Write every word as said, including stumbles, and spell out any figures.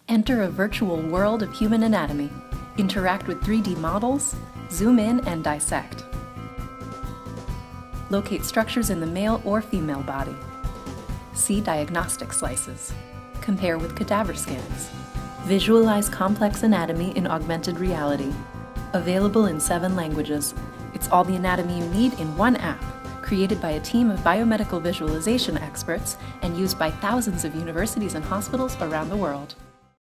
Enter a virtual world of human anatomy. Interact with three D models, zoom in and dissect. Locate structures in the male or female body. See diagnostic slices. Compare with cadaver scans. Visualize complex anatomy in augmented reality. Available in seven languages. It's all the anatomy you need in one app, created by a team of biomedical visualization experts and used by thousands of universities and hospitals around the world.